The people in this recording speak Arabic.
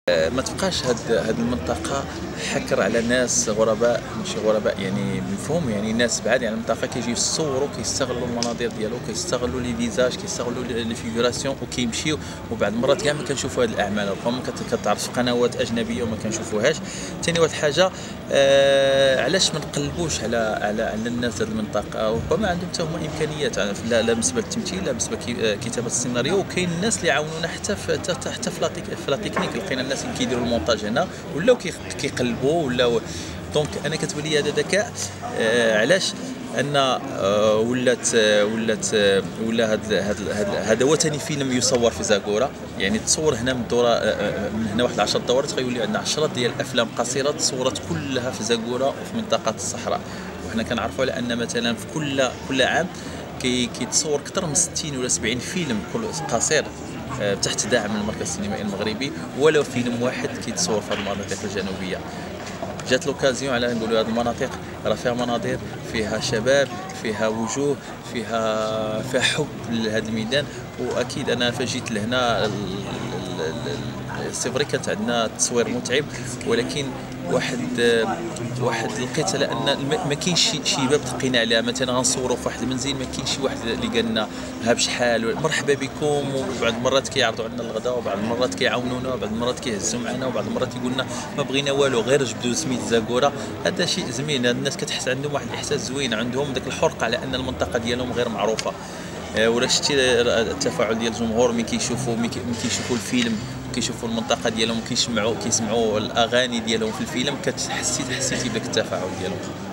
ما تبقاش هاد المنطقة حكر على ناس غرباء، ماشي غرباء يعني مفهوم، يعني ناس بعاد يعني المنطقة كيجيو يصوروا، كيستغلوا المناظر ديالو، كيستغلوا لي فيزاج، كيستغلوا لي فيغوراسيون وكيمشيو. وبعض المرات كاع ما كنشوفوا هاد الاعمال، ربما كتعرف في قنوات اجنبيه وما كنشوفوهاش. ثاني واحد الحاجه، علاش ما نقلبوش على الناس هاد المنطقة؟ ربما عندهم حتى هما امكانيات، لا بالنسبه للتمثيل، لا بالنسبه كتابه السيناريو. وكاين الناس اللي يعاونونا حتى في لا تكنيك. لقينا الناس اللي كيديروا المونتاج هنا ولاو كيقلبوا ولاو. دونك انا كتبان لي هذا ذكاء. علاش؟ ان ولا هذا هو ثاني فيلم يصور في زاكورا. يعني تصور هنا من الدوره، من هنا واحد 10 دورات، غيولي عندنا 10 ديال الافلام قصيره تصورت كلها في زاكورا وفي منطقه الصحراء. وحنا كنعرفوا على ان مثلا في كل عام كيتصور اكثر من 60 ولا 70 فيلم كل قصير تحت دعم المركز السينمائي المغربي، ولو فيلم واحد كيتصور في المناطق الجنوبيه. جات لوكازيون على نقولوا هذه المناطق راه فيها مناظر، فيها شباب، فيها وجوه، فيها حب لهذا الميدان. واكيد انا فجيت لهنا سي فري كانت عندنا تصوير متعب، ولكن واحد لقيت على ان ما كاينش شي باب تقينا عليها. مثلا غنصوروا في واحد المنزل، ما كاينش شي واحد اللي قال لنا ها بشحال مرحبا بكم. وبعض المرات كيعرضوا عندنا الغداء، وبعض المرات كيعاونونا، وبعض المرات كيهزوا معنا، وبعض المرات يقول لنا ما بغينا والو غير جبدوا سميت زاكورا. هذا شيء زوين. الناس كتحس عندهم واحد الاحساس زوين، عندهم داك الحرقه على ان المنطقه ديالهم غير معروفه. ولا شتي التفاعل ديال الجمهور ملي كيشوفوا الفيلم، كيشوفوا المنطقه ديالهم، كيسمعوا الاغاني ديالهم في الفيلم، حسيتي بداك التفاعل ديالهم.